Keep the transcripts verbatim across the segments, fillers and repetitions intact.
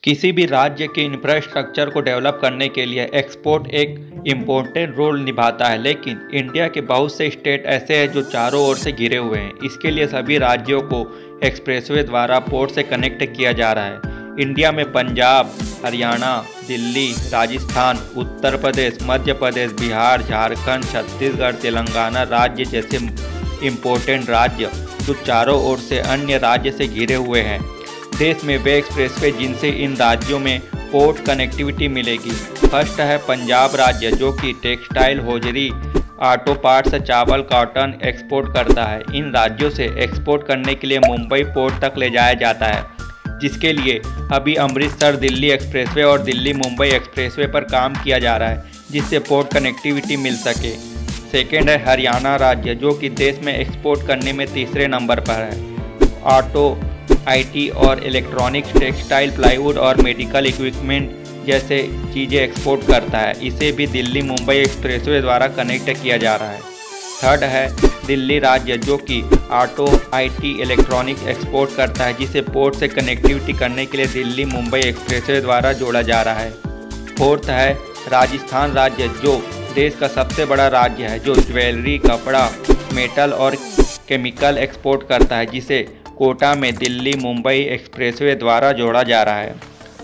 किसी भी राज्य के इंफ्रास्ट्रक्चर को डेवलप करने के लिए एक्सपोर्ट एक इम्पोर्टेंट रोल निभाता है, लेकिन इंडिया के बहुत से स्टेट ऐसे हैं जो चारों ओर से घिरे हुए हैं। इसके लिए सभी राज्यों को एक्सप्रेसवे द्वारा पोर्ट से कनेक्ट किया जा रहा है। इंडिया में पंजाब, हरियाणा, दिल्ली, राजस्थान, उत्तर प्रदेश, मध्य प्रदेश, बिहार, झारखंड, छत्तीसगढ़, तेलंगाना राज्य जैसे इम्पोर्टेंट राज्य जो चारों ओर से अन्य राज्य से घिरे हुए हैं। देश में वे एक्सप्रेसवे जिनसे इन राज्यों में पोर्ट कनेक्टिविटी मिलेगी। फर्स्ट है पंजाब राज्य, जो कि टेक्सटाइल, होजरी, ऑटो पार्ट्स, चावल, कॉटन एक्सपोर्ट करता है। इन राज्यों से एक्सपोर्ट करने के लिए मुंबई पोर्ट तक ले जाया जाता है, जिसके लिए अभी अमृतसर दिल्ली एक्सप्रेसवे और दिल्ली मुंबई एक्सप्रेसवे पर काम किया जा रहा है, जिससे पोर्ट कनेक्टिविटी मिल सके। सेकेंड है हरियाणा राज्य, जो कि देश में एक्सपोर्ट करने में तीसरे नंबर पर है। ऑटो, आईटी और इलेक्ट्रॉनिक्स, टेक्सटाइल, प्लाईवुड और मेडिकल इक्विपमेंट जैसे चीज़ें एक्सपोर्ट करता है। इसे भी दिल्ली मुंबई एक्सप्रेसवे द्वारा कनेक्ट किया जा रहा है। थर्ड है दिल्ली राज्य, जो कि ऑटो, आईटी, इलेक्ट्रॉनिक्स एक्सपोर्ट करता है, जिसे पोर्ट से कनेक्टिविटी करने के लिए दिल्ली मुंबई एक्सप्रेसवे द्वारा जोड़ा जा रहा है। फोर्थ है राजस्थान राज्य, जो देश का सबसे बड़ा राज्य है, जो ज्वेलरी, कपड़ा, मेटल और केमिकल एक्सपोर्ट करता है, जिसे कोटा में दिल्ली मुंबई एक्सप्रेसवे द्वारा जोड़ा जा रहा है।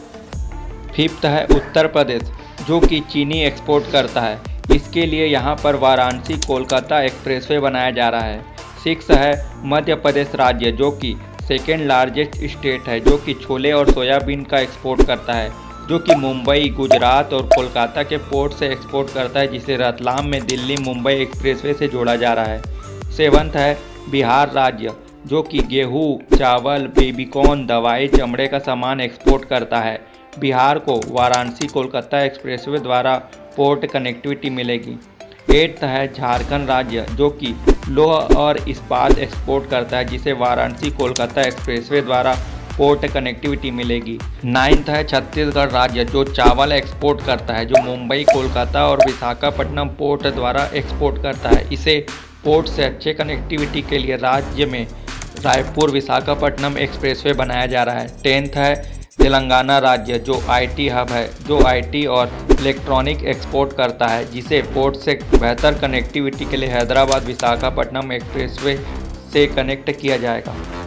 फिफ्थ है उत्तर प्रदेश, जो कि चीनी एक्सपोर्ट करता है। इसके लिए यहाँ पर वाराणसी कोलकाता एक्सप्रेसवे बनाया जा रहा है। सिक्स है मध्य प्रदेश राज्य, जो कि सेकेंड लार्जेस्ट स्टेट है, जो कि छोले और सोयाबीन का एक्सपोर्ट करता है, जो कि मुंबई, गुजरात और कोलकाता के पोर्ट से एक्सपोर्ट करता है, जिसे रतलाम में दिल्ली मुंबई एक्सप्रेसवे से जोड़ा जा रहा है। सेवंथ है बिहार राज्य, जो कि गेहूँ, चावल, बेबीकॉर्न, दवाई, चमड़े का सामान एक्सपोर्ट करता है। बिहार को वाराणसी कोलकाता एक्सप्रेसवे द्वारा पोर्ट कनेक्टिविटी मिलेगी। एट्थ है झारखंड राज्य, जो कि लोहा और इस्पात एक्सपोर्ट करता है, जिसे वाराणसी कोलकाता एक्सप्रेसवे द्वारा पोर्ट कनेक्टिविटी मिलेगी। नाइन्थ है छत्तीसगढ़ राज्य, जो चावल एक्सपोर्ट करता है, जो मुंबई, कोलकाता और विशाखापट्टनम पोर्ट द्वारा एक्सपोर्ट करता है। इसे पोर्ट से अच्छे कनेक्टिविटी के लिए राज्य में रायपुर विशाखापट्टनम एक्सप्रेसवे बनाया जा रहा है। टेंथ है तेलंगाना राज्य, जो आईटी हब है, जो आईटी और इलेक्ट्रॉनिक एक्सपोर्ट करता है, जिसे पोर्ट से बेहतर कनेक्टिविटी के लिए हैदराबाद विशाखापट्टनम एक्सप्रेसवे से कनेक्ट किया जाएगा।